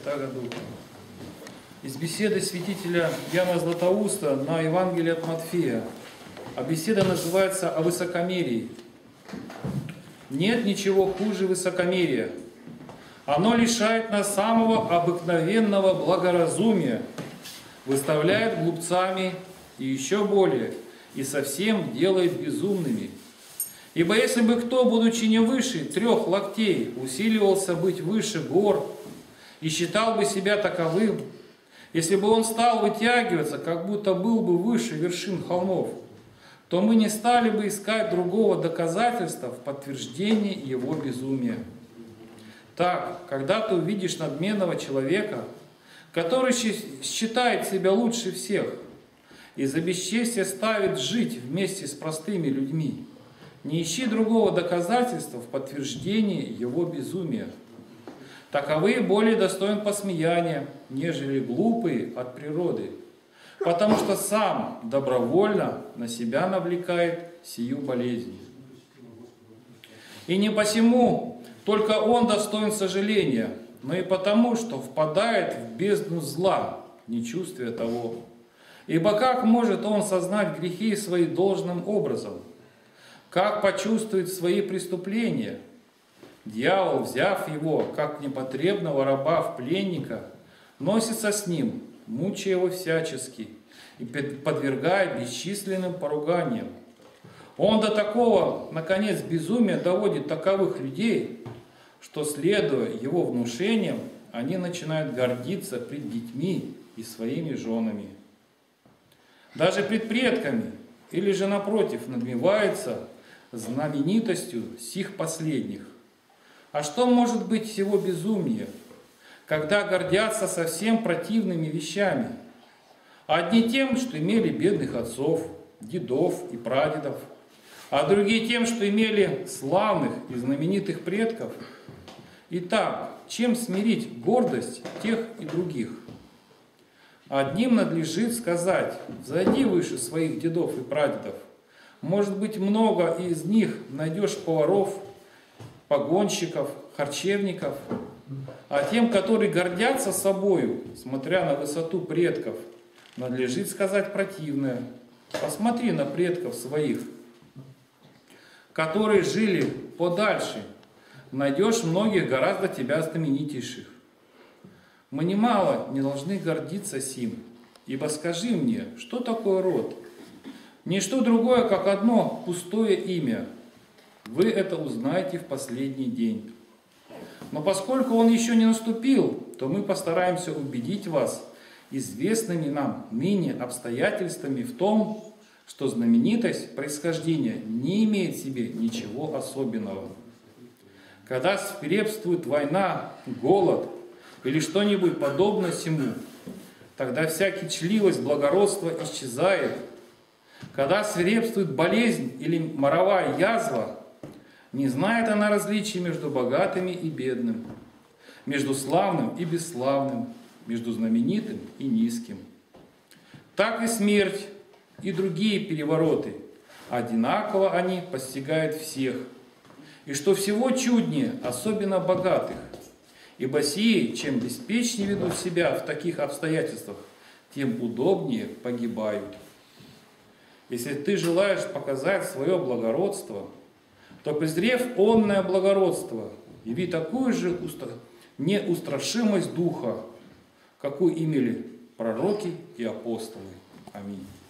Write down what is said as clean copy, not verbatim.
Святаго Духа. Из беседы святителя Яна Златоуста на Евангелие от Матфея. А беседа называется «О высокомерии». Нет ничего хуже высокомерия. Оно лишает нас самого обыкновенного благоразумия, выставляет глупцами и еще более, и совсем делает безумными. Ибо если бы кто, будучи не выше 3 локтей, усиливался быть выше гор и считал бы себя таковым, если бы он стал вытягиваться, как будто был бы выше вершин холмов, то мы не стали бы искать другого доказательства в подтверждении его безумия. Так, когда ты увидишь надменного человека, который считает себя лучше всех и за бесчестие ставит жить вместе с простыми людьми, не ищи другого доказательства в подтверждении его безумия. Таковые более достойны посмеяния, нежели глупые от природы, потому что сам добровольно на себя навлекает сию болезнь. И не посему только он достоин сожаления, но и потому, что впадает в бездну зла, не чувствуя того. Ибо как может он сознать грехи свои должным образом? Как почувствует свои преступления? Дьявол, взяв его, как непотребного раба в пленника, носится с ним, мучая его всячески и подвергает бесчисленным поруганиям. Он до такого, наконец, безумия доводит таковых людей, что, следуя его внушениям, они начинают гордиться пред детьми и своими женами. Даже пред предками, или же, напротив, надмевается знаменитостью сих последних. А что может быть всего безумнее, когда гордятся совсем противными вещами? Одни тем, что имели бедных отцов, дедов и прадедов, а другие тем, что имели славных и знаменитых предков. Итак, чем смирить гордость тех и других? Одним надлежит сказать: взойди выше своих дедов и прадедов. Может быть, много из них найдешь поваров, погонщиков, харчевников, а тем, которые гордятся собою, смотря на высоту предков, надлежит сказать противное: посмотри на предков своих, которые жили подальше, найдешь многих гораздо тебя знаменитейших. Мы немало не должны гордиться сим, ибо скажи мне, что такое род? Ничто другое, как одно пустое имя. Вы это узнаете в последний день. Но поскольку он еще не наступил, то мы постараемся убедить вас известными нам ныне обстоятельствами в том, что знаменитость происхождения не имеет в себе ничего особенного. Когда свирепствует война, голод или что-нибудь подобное сему, тогда всякая чливость, благородство исчезает. Когда свирепствует болезнь или моровая язва, не знает она различий между богатыми и бедным, между славным и бесславным, между знаменитым и низким. Так и смерть, и другие перевороты, одинаково они постигают всех. И что всего чуднее, особенно богатых, ибо сии, чем беспечнее ведут себя в таких обстоятельствах, тем удобнее погибают. Если ты желаешь показать свое благородство, то, презрев онное благородство, яви такую же неустрашимость духа, какую имели пророки и апостолы. Аминь.